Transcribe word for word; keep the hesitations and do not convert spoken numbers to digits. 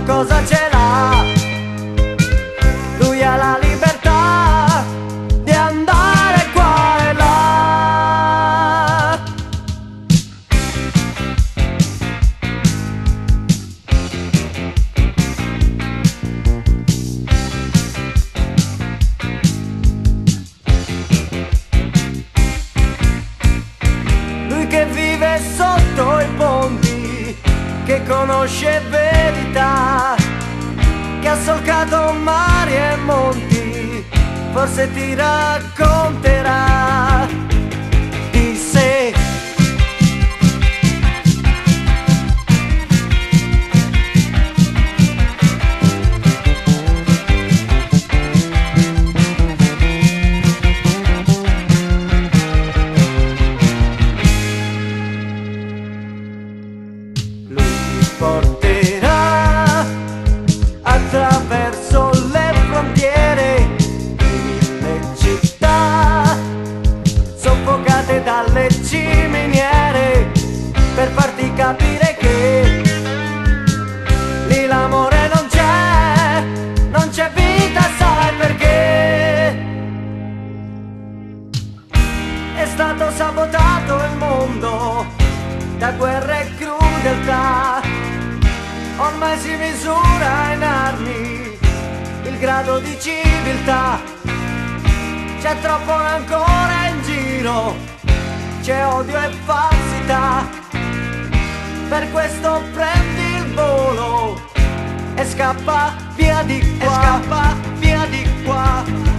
cosa ce l'ha. Lui ha la libertà di andare qua e là. Lui che vive sotto i ponti, che conosce verità, che ha solcato mari e monti, forse ti racconterà di sé. Lui ti porterà attraverso le frontiere di mille città, soffocate dalle ciminiere, per farti capire che lì l'amore non c'è, non c'è vita, sai perché? È stato sabotato il mondo da guerre e crudeltà, ormai si misura in armi il grado di civiltà. C'è troppo rancore in giro, c'è odio e falsità, per questo prendi il volo e scappa via di qua, e scappa via di qua.